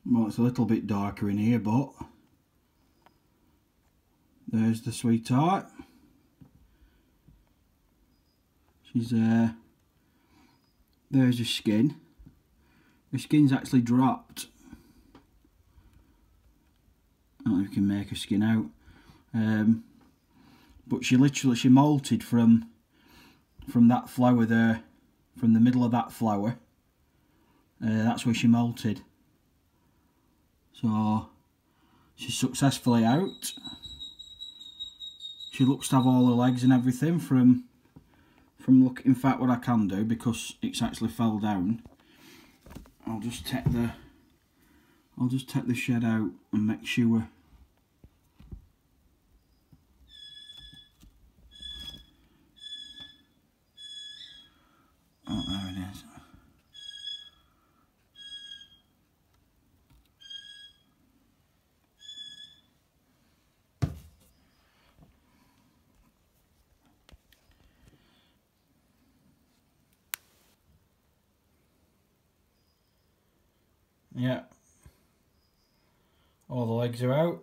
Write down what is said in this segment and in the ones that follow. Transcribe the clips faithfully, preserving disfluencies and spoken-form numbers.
Well, it's a little bit darker in here, but there's the sweetheart. She's uh there's her skin. Her skin's actually dropped. I don't know if you can make her skin out. Um, but she literally, she molted from from that flower there, from the middle of that flower. Uh, that's where she molted. So she's successfully out. She looks to have all her legs and everything from from look. In fact, what I can do, because it's actually fell down, I'll just take the I'll just take the shed out and make sure. Oh, there it is. Yeah, all the legs are out.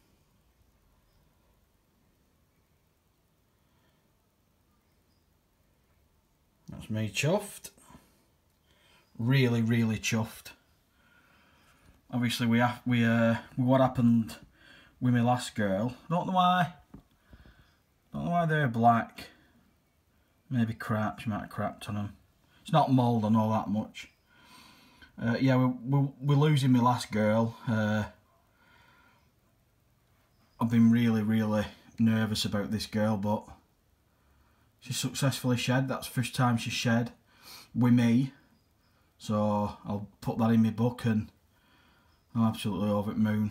That's me chuffed. Really, really chuffed. Obviously, we have we uh what happened with my last girl. I don't know why. Don't know why they're black. Maybe crap. She might have crapped on them. It's not mould, I know that much. Uh, yeah, we're, we're, we're losing my last girl. Uh, I've been really, really nervous about this girl, but she's successfully shed. That's the first time she's shed with me. So I'll put that in my book, and I'm absolutely over the moon.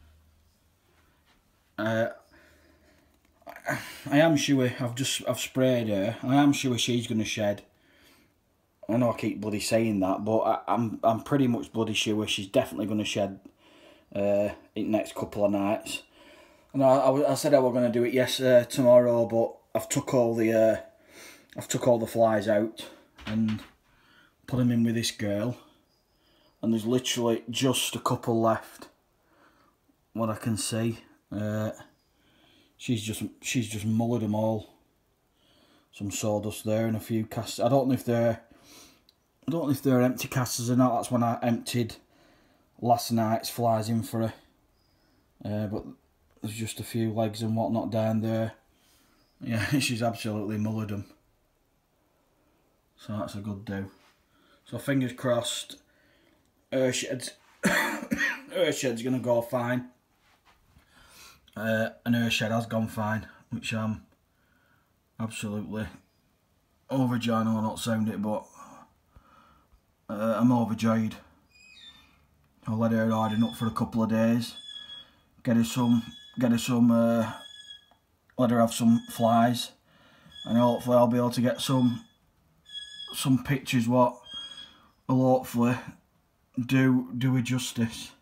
Uh, I, I am sure I've just I've sprayed her. I am sure she's gonna shed. I know I keep bloody saying that, but I, I'm I'm pretty much bloody sure she's definitely going to shed uh, in the next couple of nights. And I, I, I said I was going to do it yes uh, tomorrow, but I've took all the uh, I've took all the flies out and put them in with this girl, and there's literally just a couple left. What I can see, uh, she's just she's just mullered them all. Some sawdust there and a few casts. I don't know if they're I don't know if they're empty casters or not. That's when I emptied last night's flies in for her. Uh, but there's just a few legs and whatnot down there. Yeah, she's absolutely mullered them. So that's a good do. So fingers crossed, her shed's, her shed's going to go fine. Uh, and her shed has gone fine, which I'm absolutely overjoyed. I know I'll not sound it, but Uh, I'm overjoyed. I'll let her harden up for a couple of days. Get her some, get her some, uh, let her have some flies, and hopefully I'll be able to get some, some pictures what will hopefully do do her justice.